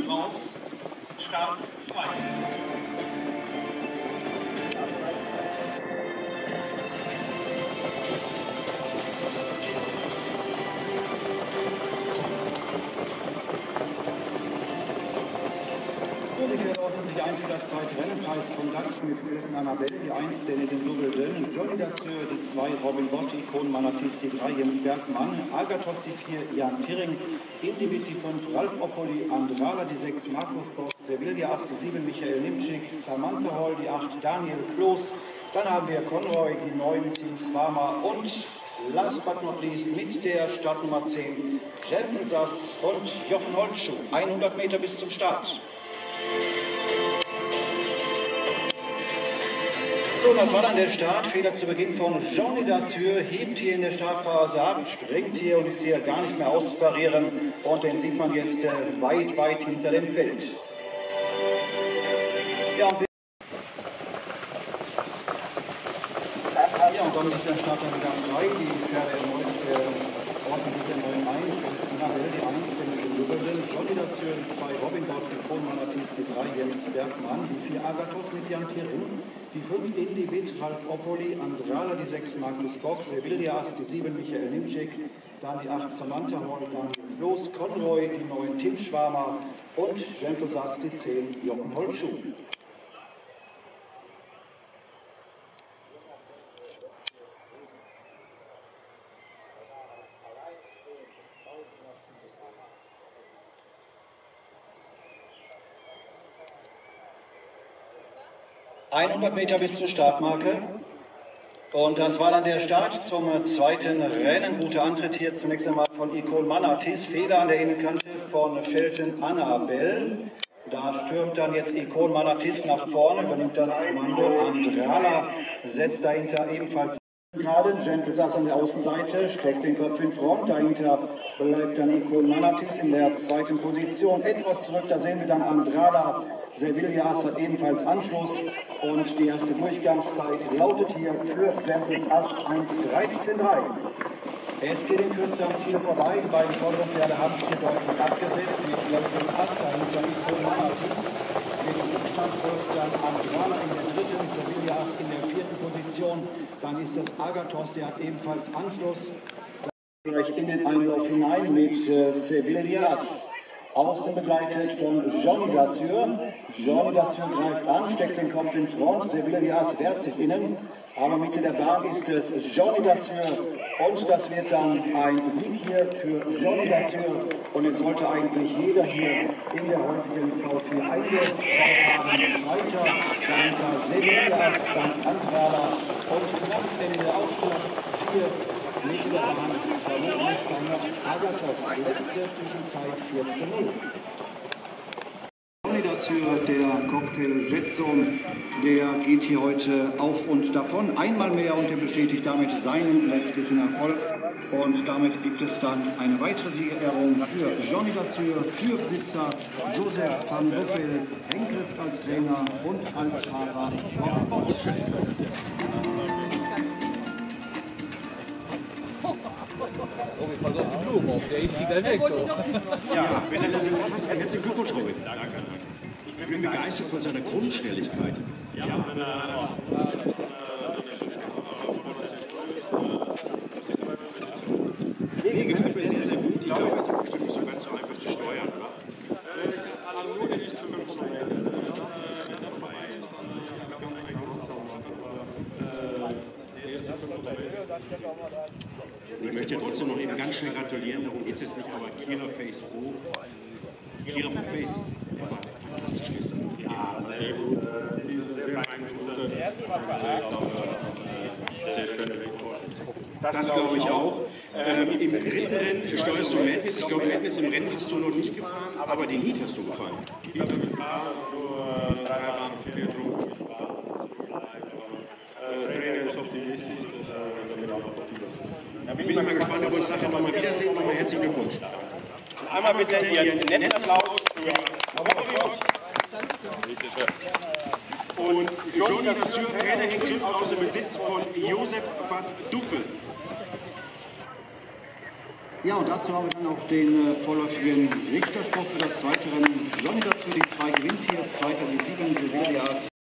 hinten raus, Start frei. Die Einfliegerzeit Rennenpreis von Lachs mit Elfen Annabelle, die 1, Danny den Double Dön, Johnny Dasseur, die 2, Robin Bott, Icon Manatis, die 3, Jens Bergmann, Agathos, die 4, Jan Tiring, Indivit, die 5, Ralf Oppoli, Andrala, die 6, Markus Bock, Sevilla Ast, die 7, Michael Nimczyk, Samantha Holl, die 8, Daniel Kloß, dann haben wir Conroy, die 9, Tim Schwarmer und last but not least mit der Startnummer 10, Gentle Sass und Jochen Holtschuh, 100 Meter bis zum Start. So, das war dann der Start. Fehler zu Beginn von Johnny Dasseur, hebt hier in der Startphase ab, springt hier und ist hier gar nicht mehr auszuparieren. Und den sieht man jetzt weit, weit hinter dem Feld. Ja, und dann ist der Start dann wieder frei. Die Pferde ordnen sich den neuen ein. Annabelle, die 1, den Lübelin, Johnny Dasseur, die 2, Robin Bott, die Icon Manatis, die 3, Jens Bergmann, die 4, Agathos mit Jan Tiring, die 5, Indivit, Ralf Oppoli, Andrala, die 6, Markus Bock, Sevilla Ast, die 7, Michael Nimczyk, dann die 8, Samantha Holl, dann Los Conroy, die 9, Tim Schwarmer und Gentle Sass, die 10, Jochen Holtschuh. ...100 Meter bis zur Startmarke. Und das war dann der Start zum zweiten Rennen. Guter Antritt hier zunächst einmal von Icon Manatis. Fehler an der Innenkante von Felten Annabelle. Da stürmt dann jetzt Icon Manatis nach vorne, übernimmt das Kommando. Andrala setzt dahinter ebenfalls gerade. Gentle Sass an der Außenseite, streckt den Kopf in Front. Dahinter bleibt dann Icon Manatis in der zweiten Position. Etwas zurück, da sehen wir dann Andrala. Sevilla hat ebenfalls Anschluss und die erste Durchgangszeit lautet hier für Gentle Sass 1:13,3. Es geht in Kürze am Ziel vorbei. Die beiden vorderen Pferde haben sich hier deutlich abgesetzt. Mit Gentle Sass dahinter Icon Manatis. Mit dem Rückstand folgt dann Andrala in der dritten, Sevilla in der vierten Position. Dann ist das Agathos, der hat ebenfalls Anschluss. Gleich in den Einlauf hinein mit Sevilla. Außen begleitet von Johnny Dasseur. Johnny Dasseur greift an, steckt den Kopf in Front. Sevilla wehrt sich innen. Aber Mitte der Bahn ist es Johnny Dasseur. Und das wird dann ein Sieg hier für Johnny Dasseur. Und jetzt sollte eigentlich jeder hier in der heutigen V4 eingebaut haben. Zweiter, dahinter Sevilla, dann Andrala und knapp Ende Aufschluss 4. Mitte der Bahn, vermutlich dann noch Agathos, letzte Zwischenzeit 14:0. Johnny Dasseur, der Cocktail Jetson, der geht hier heute auf und davon einmal mehr und er bestätigt damit seinen letztlichen Erfolg. Und damit gibt es dann eine weitere Siegerehrung für Johnny Dasseur, für Besitzer Joseph van Buffel, Henkrift als Trainer und als Fahrer Robin Bott. Pass auf die Blumen auf, der ist wieder weg. Ja, wenn er das passt, herzlichen Glückwunsch, Robin. Danke. Ich bin begeistert von seiner Grundschnelligkeit. Ja, nee, gefällt mir sehr, sehr gut. Ich glaube, es ist bestimmt nicht so ganz so einfach zu steuern, oder? Nur der nächste 500 Meter. Ich möchte trotzdem noch eben ganz schnell gratulieren, darum geht es jetzt nicht, aber Kira Face war fantastisch gestern. Ja, sehr gut. Sie ist sehr fein geschultert. Sehr schöne Wegfahrt. Das glaube ich auch. Im dritten Rennen steuerst du Madness. Ich glaube, Madness im Rennen hast du noch nicht gefahren, aber den Heat hast du gefahren. Heat habe ich gefahren, nur 3 Bahnen, 4 Truppen habe ich gefahren. Trainer ist optimistisch, da bin ich auch optimistisch. Da bin ich mal gespannt, ob wir uns nachher nochmal wiedersehen. Nochmal herzlichen Glückwunsch. Einmal mit Ihren netten Applaus für und Johnny Dasseur, Trainer Henkrift aus dem Besitz von Joseph van Duffel. Ja, und dazu haben wir dann auch den vorläufigen Richterspruch für das zweite Rennen. Johnny dazu die 2 gewinnt hier, zweiter die 7, Sevilias